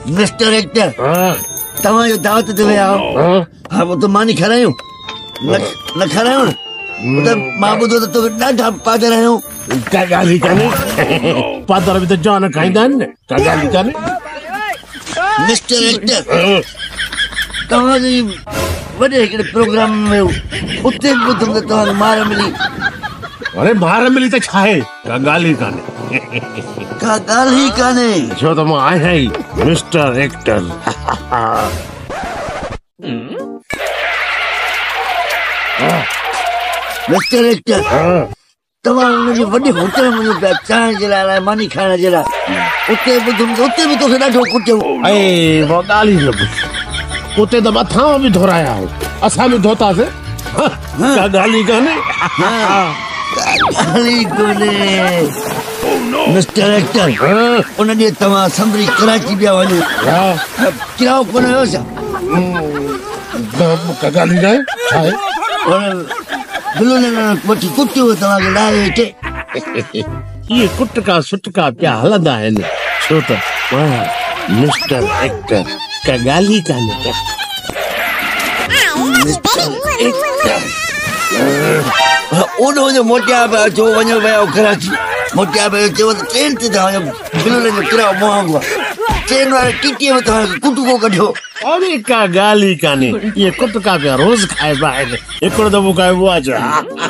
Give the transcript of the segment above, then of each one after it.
mister actor तव्हां जो दावत ते विया आहियो हा वो तो मानी खारायूं न खारायूं त मां ॿुधो त तोखे ॾाढा पादर आहियूं का ॻाल्हि ई कान्हे पादर बि त जान खाईंदा आहिनि न का ॻाल्हि ई कान्हे मिस्टर एक्टर तव्हांजे वॾे हिकिड़े प्रोग्राम में उते बि ॿुधुमि त तव्हांखे मार मिली अरे मार मिली त छा आहे का ॻाल्हि ई कान्हे का ॻाल्हि ई कान्हे छो त मां आहियां ई मिस्टर एक्टर मिस्टर एक्टर तव्हां हुनजे वॾे होटल में वञो पिया चांहि जे लाइ मानी खाइण जे लाइ उते ॿुधुमि त उते बि तोखे ॾाढो कुटियो वो ॻाल्हि ई न पुछ उते त मथां बि धोराया हो असां बि धोतासीं का ॻाल्हि ई कान्हे ॻाल्हि ई कोन्हे मिस्टर एक्टर उन ॾींहुं तव्हां संभरी कराची पिया वञो किरायो कोन हुयो छा का ॻाल्हि ई नाहे छा आहे वठी कुटियो तव्हांखे लाहे हेठि ये कुटका सुटका पिया हलंदा आहिनि छो त मिस्टर एक्टर का ॻाल्हि ई कान्हे ओॾो वञो मोटिया पिया अचो वञो पिया कराची मोटिया पिया चयो त ट्रेन ते तव्हांजो बिलुनि जो किरायो महांगो आहे ट्रेन वारे टीटीअ में तव्हांखे कुटको कढियो अरे का ॻाल्हि ई कान्हे ये कुटका पिया रोज़ खाइबा आहिनि हिकिड़ो दफ़ो खाइबो आहे छा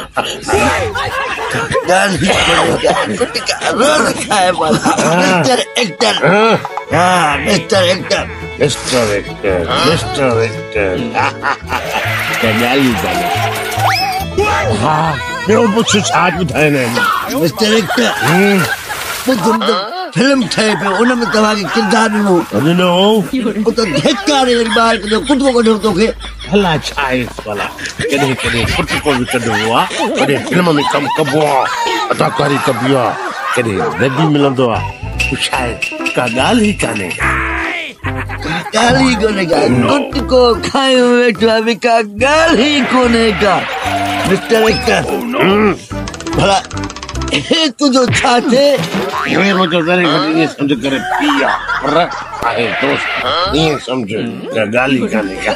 रोज़ खाइबा mister actor mister actor mister actor mister actor का ॻाल्हि ई कान्हे हा ॿियो पुछ छा ॿुधाइनि मिस्टर एक्टर ॿुधुमि त फिल्म ठहे पियो उन में तव्हांखे किरदारु ॾिनो त धिक्कारे वरी ॿाहिरि कढियो कुटको कढियो तोखे भला छा आहे भला कॾहिं कॾहिं कुटको बि कढिबो आहे कॾहिं फिल्म में कमु कबो आहे अदाकारी कबी आहे कॾहिं दॿी मिलंदो आहे छा आहे का ॻाल्हि ई कान्हे ॻाल्हि ई कोन्हे का कुटको खायो वेठो आहे का ॻाल्हि ई कोन्हे का मिस्टर एक्टर भला हे तुंहिंजो छा थिए मुंहिंजो घणे घटि ईअं सम्झ करे पीउ पर आहे दोस्त ईअं सम्झ का ॻाल्हि ई कान्हे का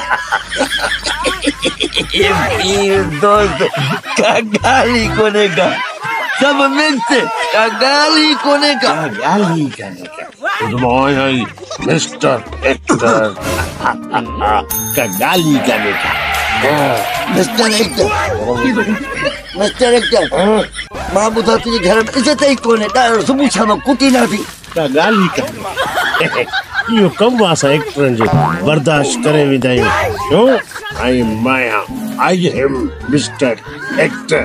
दोस्त का ॻाल्हि ई कोन्हे का सभु मिक्स का ॻाल्हि ई कोन्हे का ॻाल्हि ई कान्हे का मिस्टर एक्टर का ॻाल्हि ई कान्हे का मिस्टर एक्टर मां ॿुधा तुंहिंजे घर में इज़त ई कोन्हे ॾाढो सुबुह शाम कुटींदा थी का ॻाल्हि ई कान्हे इहो कमु आहे असां एक्टरनि जो बर्दाश्त करे वेंदा आहियूं छो आई माया I'm mister actor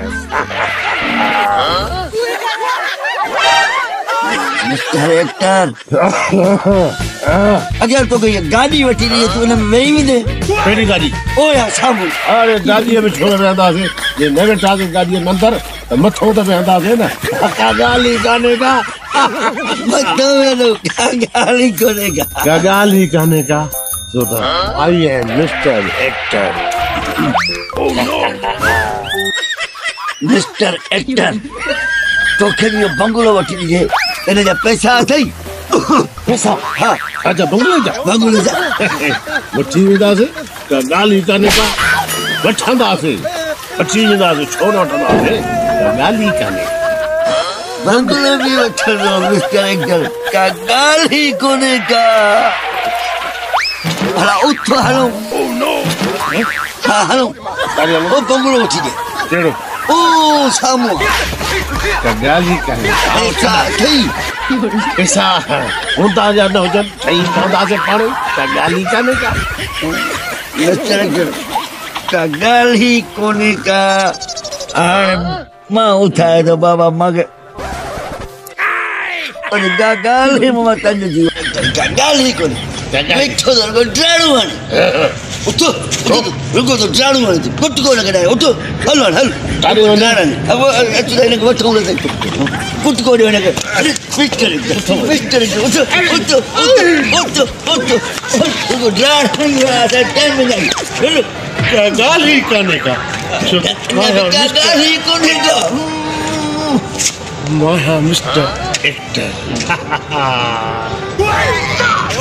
mister actor अगर तोखे ये गाड़ी वठी ॾिए तूं हिन में वेही वेंदे कहिड़ी गाॾी ओ यार साम्हूं अरे गाॾीअ में छो न वेहंदासीं जे न वेठासीं गाॾीअ में अंदरि त मथो त वेहंदासीं न का ॻाल्हि ई कान्हे का मथो वेहो का ॻाल्हि ई कोन्हे का का ॻाल्हि ई कान्हे का छो त I'm mister actor mister actor तोखे बि बंगलो वठी ॾिजे हिन जा पैसा अथई पैसा हा अच्छा बंगले जा वठी वेंदासीं का ॻाल्हि ई कान्हे का वठंदासीं वठी वेंदासीं छो न वठंदासीं का ॻाल्हि ई कान्हे बंगलो बि वठंदो मिस्टर एक्टर का ॻाल्हि ई कोन्हे का भला उथो हलो हा हलो ओ बंगलो वठी ॾे कहिड़ो ओ साम्हूं का ॻाल्हि ई कान्हे पैसा अथई पैसा हूंदा या न हुजनि ठही पवंदासीं पाण का ॻाल्हि ई कान्हे का मिस्टर एक्टर का ॻाल्हि ई कोन्हे का हाणे मां उथाए थो बाबा मूंखे का ॻाल्हि ई मां तंग थी का ॻाल्हि ई कोन्हे वेठो त ड्राणू हण उथो रुको तो ड्राणू हण कुटको न कढाए उथो हल हल हल काॾे वञा अब अचो त हिनखे वठूं कुटको ॾियो हिनखे मिस्टर उथो उथो उथो उथो उथो ड्राणू टाइम में नहीं का ॻाल्हि ई कान्हे का ॻाल्हि ई कोन्हे का मिस्टर एक्टर